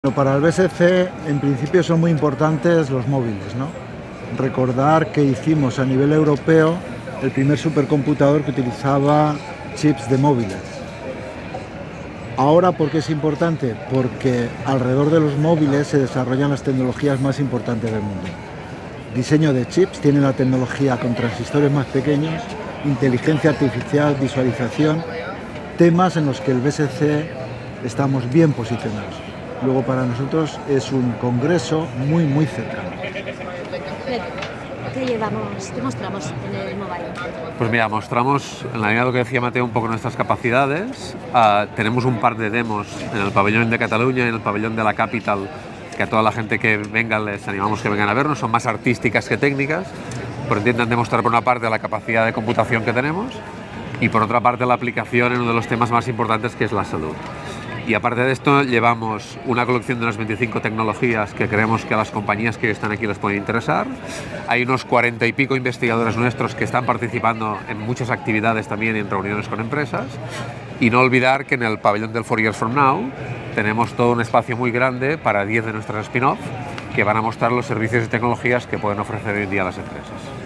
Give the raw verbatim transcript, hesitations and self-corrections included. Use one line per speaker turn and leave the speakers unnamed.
Bueno, para el B S C, en principio, son muy importantes los móviles, ¿no? Recordar que hicimos a nivel europeo el primer supercomputador que utilizaba chips de móviles. Ahora, ¿por qué es importante? Porque alrededor de los móviles se desarrollan las tecnologías más importantes del mundo. Diseño de chips, tiene la tecnología con transistores más pequeños, inteligencia artificial, visualización, temas en los que el B S C estamos bien posicionados. Luego, para nosotros es un congreso muy, muy cercano.
¿Qué llevamos, qué mostramos en el Mobile?
Pues mira, mostramos, en la línea de lo que decía Mateo, un poco nuestras capacidades. Uh, tenemos un par de demos en el pabellón de Cataluña y en el pabellón de la Capital, que a toda la gente que venga les animamos que vengan a vernos. Son más artísticas que técnicas, pero intentan demostrar por una parte la capacidad de computación que tenemos y por otra parte la aplicación en uno de los temas más importantes, que es la salud. Y aparte de esto, llevamos una colección de unas veinticinco tecnologías que creemos que a las compañías que están aquí les pueden interesar. Hay unos cuarenta y pico investigadores nuestros que están participando en muchas actividades también y en reuniones con empresas. Y no olvidar que en el pabellón del Four Years From Now tenemos todo un espacio muy grande para diez de nuestras spin-off que van a mostrar los servicios y tecnologías que pueden ofrecer hoy en día las empresas.